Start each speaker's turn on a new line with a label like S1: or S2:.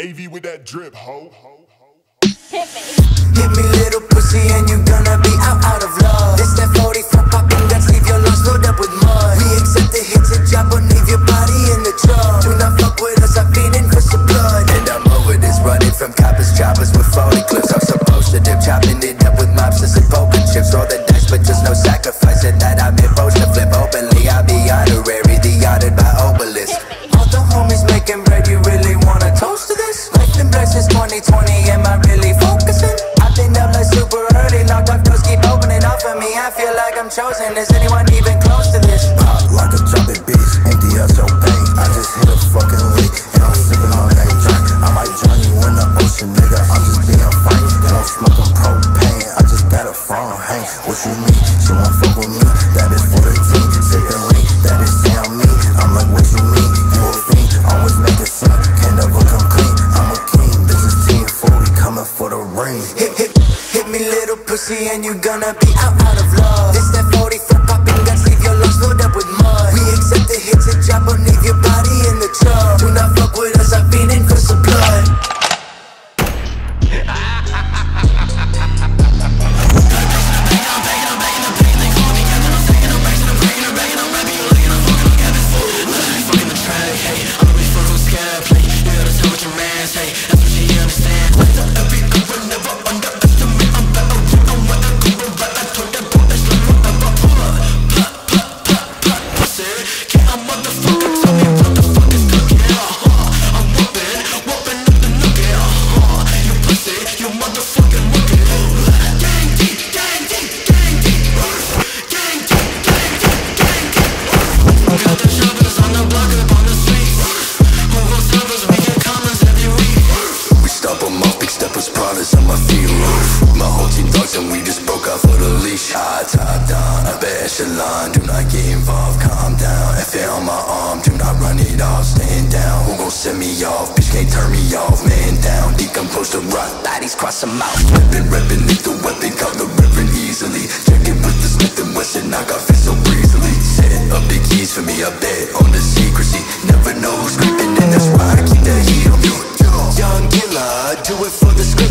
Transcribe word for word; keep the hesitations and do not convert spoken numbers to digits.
S1: A V with that drip, ho.
S2: Hit me.
S3: Hit me, little pussy, and you gonna be out, out of love. This that forty-four popping guns, leave your lungs filled up with mud. We accept the hits and drop or leave your body in the trunk. Do not fuck with us, I'm feeding for some blood. And I'm over this, running from coppers, choppers with forty clips. I'm supposed to dip, chopping it up with mobsters and poker chips. Roll the dice, but just no sacrifice. And that I'm supposed to flip openly. I'll be honorary, the honored by obelisk. All the homies making bread, you really wanna toast to this? Life been blessed since twenty twenty, am I really focusing? I've been up like super early, locked up doors keep opening up for me. I feel like I'm chosen, is anyone even close to this?
S4: Pop like a trumpet beast, empty out your bank. I just hit a fucking leak, and I'm sipping on that drink. I might drown you in the ocean, nigga, I'm just being frank. And I'm smoking propane, I just got a phone hang. What you mean? She won't fuck with me, that is for the team. Sipping lean, that is saying me. I'm like, what you mean? You a fiend, always make a scene, can't never come clean. I'm a king, this is team four, we coming for the ring.
S3: Hit, hit, hit me, little pussy, and you gonna be out, out of love. This that forty-four popping guns, leave your lungs filled up with mud. We accept the hits and drop or leave your body in the trunk. Do not fuck with us, I'm feeding for some blood.
S4: On my feet, roof. My whole team dogs and we just broke off of the leash. High top down, upper echelon. Do not get involved, calm down. F it on my arm, do not run it off. Staying down, who gon' set me off? Bitch can't turn me off, man down. Decomposed to rock, bodies cross them out. Reppin', reppin', lethal weapon, caught the reverend easily. Check it with the Smith and Wesson, I got fit so breezily. Set up the keys for me, I bet on the secrecy. Never know who's creeping in, that's why I keep that heat on me.
S3: Young killer, do it for the script.